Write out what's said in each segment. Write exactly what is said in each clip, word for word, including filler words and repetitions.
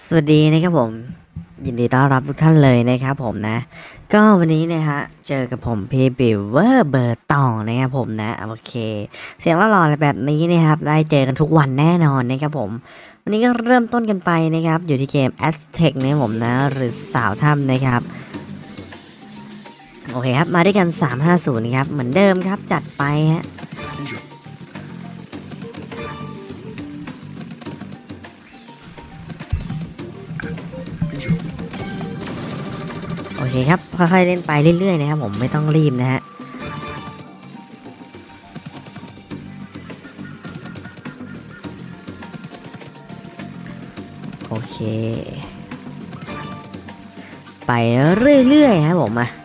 สวัสดีนะครับผมยินดีต้อนรับทุกท่านเลยนะครับผมนะก็วันนี้นะฮะเจอกับผมพีบิวเวอร์เบอร์ตองนะครับผมนะโอเคเสียงหล่อๆแบบนี้นะครับได้เจอกันทุกวันแน่นอนนะครับผมวันนี้ก็เริ่มต้นกันไปนะครับอยู่ที่เกม Aztec นะครับผมนะหรือสาวถ้ำนะครับโอเคครับมาด้วยกันสามห้าศูนย์ครับเหมือนเดิมครับจัดไปฮะโอเคครับค่อยๆเล่นไปเรื่อยๆนะครับผมไม่ต้องรีบนะฮะโอเคไปเรื่อยๆครับผมมา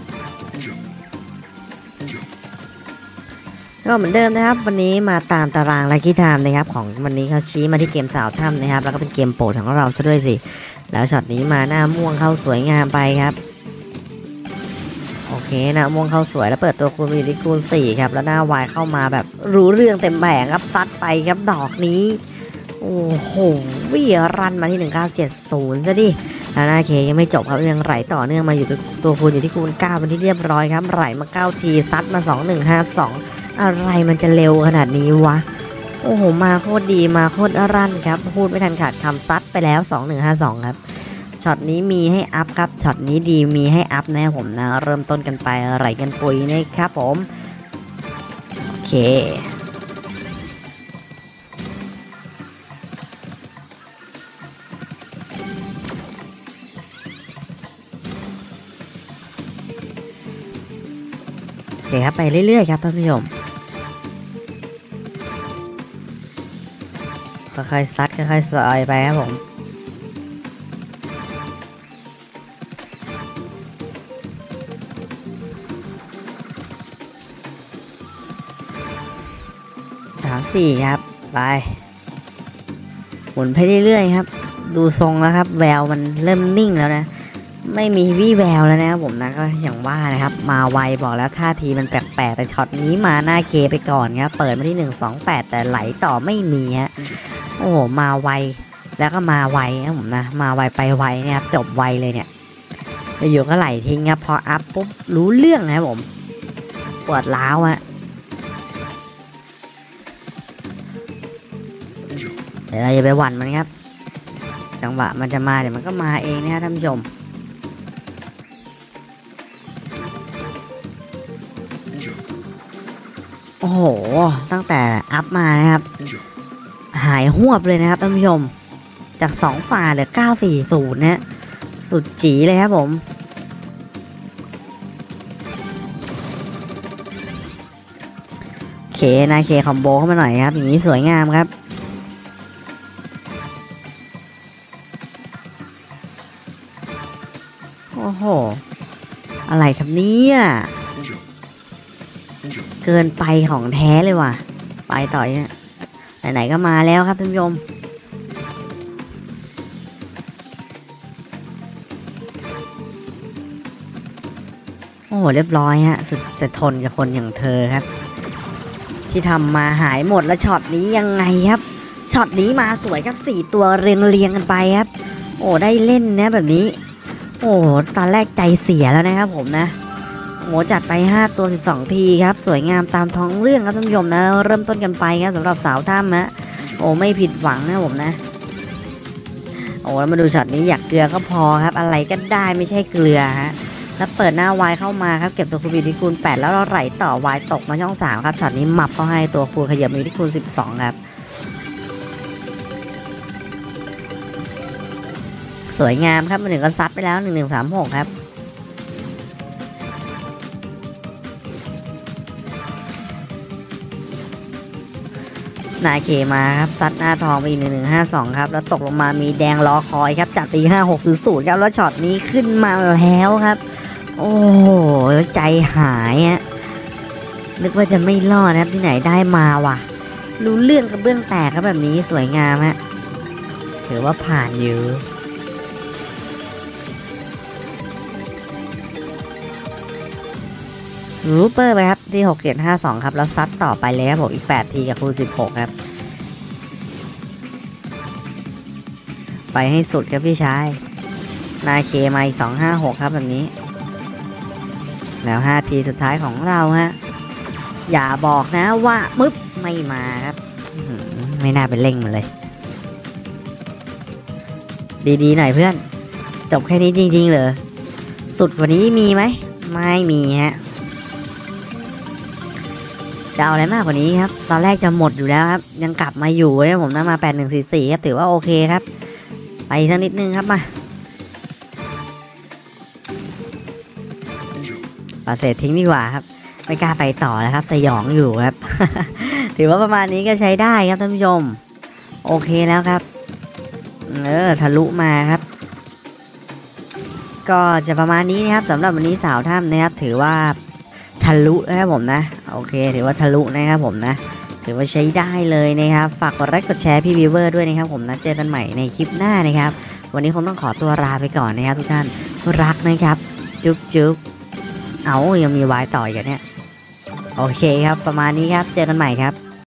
ก็เหมือนเดิมนะครับวันนี้มาตามตารางลัคกี้ไทม์นะครับของวันนี้เขาชี้มาที่เกมสาวถ้ำนะครับแล้วก็เป็นเกมโปรดของเราซะด้วยสิแล้วช็อตนี้มาหน้าม่วงเข้าสวยงามไปครับโอเคนะม่วงเข้าสวยแล้วเปิดตัวคูณอยู่ที่คูณสี่ครับแล้วหน้าวายเข้ามาแบบรู้เรื่องเต็มแผงครับซัดไปครับดอกนี้โอ้โหวิ่งรันมาที่หนึ่งเก้าเจ็ดศูนย์ซะดิแล้วหน้าเคยังไม่จบครับยังไหลต่อเนื่องมาอยู่ตัวคูณอยู่ที่คูณเก้าเป็นที่เรียบร้อยครับไหลมาเก้าทีซัดมาสองหนึ่งห้าสองอะไรมันจะเร็วขนาดนี้วะโอ้โหมาโคตรดีมาโคตรรันครับพูดไม่ทันขาดคำซัดไปแล้วสองหนึ่งห้าสองครับช็อตนี้มีให้อัพครับช็อตนี้ดีมีให้อัพนะผมนะเริ่มต้นกันไปไหลกันปุยนะครับผมโอเคโอเคครับไปเรื่อยๆครับท่านผู้ชมค่อยๆซัดค่อยๆสอยไปครับผมสามสี่ครับไปหมุนไปเรื่อยๆครับดูทรงแล้วครับแววมันเริ่มนิ่งแล้วนะไม่มีวี่แววแล้วนะครับผมนะก็อย่างว่านะครับมาไวบอกแล้วท่าทีมันแปลกๆแต่ช็อตนี้มาหน้าเคไปก่อนครับเปิดมาที่หนึ่งสองแปดแต่ไหลต่อไม่มีฮะโอ้โหมาไวแล้วก็มาไวนะผมนะมาไวไปไวเนี่ยครับจบไวเลยเนี่ยอยู่ก็ไหลทิ้งครับพออัพปุ๊บรู้เรื่องนะครับผมปวดร้าวอะเดี๋ยวเราจะไปหวั่นมันครับจังหวะมันจะมาเดี๋ยวมันก็มาเองนะครับท่านผู้ชมโอ้โหตั้งแต่อัพมานะครับหายหวบเลยนะครับท่านผู้ชมจากสองฝ่าเหลือเก้าสี่ศูนย์นะสุดจีเลยครับผมเคนะเคคอมโบเข้ามาหน่อยครับอย่างนี้สวยงามครับโอ้โหอะไรครับเนี่ยเกินไปของแท้เลยว่ะไปต่อเนี่ยไหนๆก็มาแล้วครับท่านผู้ชมโอ้โหเรียบร้อยฮะสุดจะทนกับคนอย่างเธอครับที่ทำมาหายหมดแล้วช็อตนี้ยังไงครับช็อตนี้มาสวยครับสี่ตัวเรียงเรียงกันไปครับโอ้ได้เล่นนะแบบนี้โอ้ตอนแรกใจเสียแล้วนะครับผมนะโอ้จัดไปห้าตัวสิบสองทีครับสวยงามตามท้องเรื่องครับท่านผู้ชมนะเริ่มต้นกันไปครับสำหรับสาวถ้ำฮะโอ้ไม่ผิดหวังนะผมนะโอ้แล้วมาดูช็อตนี้อยากเกลือก็พอครับอะไรก็ได้ไม่ใช่เกลือฮะแล้วเปิดหน้าวายเข้ามาครับเก็บตัวคูณที่คูณแปดแล้วเราไหลต่อวายตกมาช่องสามครับช็อตนี้หมับเข้าให้ตัวคูณขยับมาที่คูณสิบสองครับสวยงามครับมาถึงก็ซัดไปแล้วหนึ่งหนึ่งสามหกครับนาเคมาครับซัดหน้าทองไปอีกหนึ่งหนึ่งห้าสองครับแล้วตกลงมามีแดงล้อคอยครับจัดไปห้าหกศูนย์ศูนย์ครับแล้วช็อตนี้ขึ้นมาแล้วครับโอ้โหใจหายฮะนึกว่าจะไม่รอดนะครับที่ไหนได้มาว่ะรู้เรื่องกับเบื้องแตกครับแบบนี้สวยงามฮะถือว่าผ่านอยู่รูเปอร์ไปครับที่หกเจ็ดห้าสองครับแล้วซัดต่อไปเลยครับผมอีกแปดทีกับคูณสิบหกครับไปให้สุดครับพี่ชายนาเคมาอีกสองห้าหกครับแบบนี้แล้วห้าทีสุดท้ายของเราฮะอย่าบอกนะว่ามึบไม่มาครับไม่น่าเป็นเร่งมันเลยดีๆหน่อยเพื่อนจบแค่นี้จริงๆเหรอสุดกว่านี้มีไหมไม่มีฮะจะเอาอะไรมากกว่านี้ครับตอนแรกจะหมดอยู่แล้วครับยังกลับมาอยู่เลยผมนะมาแปดหนึ่งสี่สี่ครับถือว่าโอเคครับไปสักนิดนึงครับมาปาเศษทิ้งดีกว่าครับไม่กล้าไปต่อแล้วครับสยองอยู่ครับ ถือว่าประมาณนี้ก็ใช้ได้ครับท่านผู้ชมโอเคแล้วครับเออทะลุมาครับก็จะประมาณนี้นะครับสำหรับวันนี้สาวถ้ำนะครับถือว่าทะลุนะครับผมนะโอเคถือว่าทะลุนะครับผมนะถือว่าใช้ได้เลยนะครับฝากกดไลค์กดแชร์พี่วีเวอร์ด้วยนะครับผมนะเจอกันใหม่ในคลิปหน้านะครับวันนี้คงต้องขอตัวลาไปก่อนนะครับทุกท่านรักนะครับจุ๊บจุ๊บเอายังมีวายต่ออีกเนี่ยโอเคครับประมาณนี้ครับเจอกันใหม่ครับ